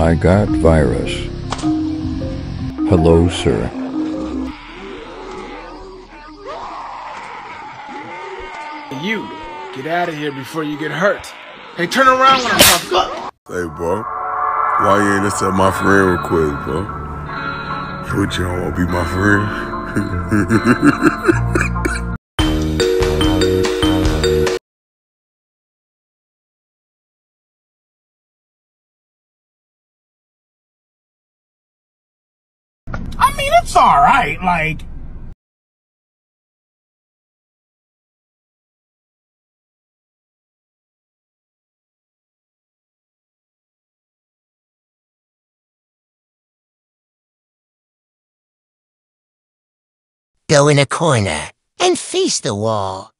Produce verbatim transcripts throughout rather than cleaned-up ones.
I got virus. Hello, sir. You, get out of here before you get hurt. Hey, turn around when I'm talking. Hey, bro. Why you ain't accept my friend request, bro? What, you don't want to be my friend? I mean, it's alright, like... Go in a corner and face the wall.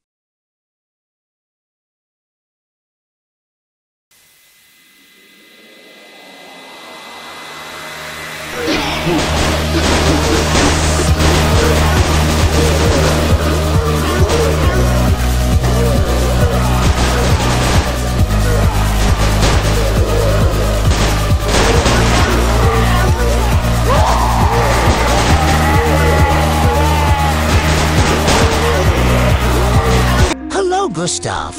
Hello, Gustav.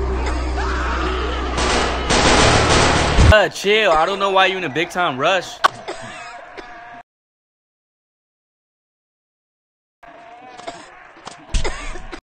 Uh, chill. I don't know why you in a big time rush.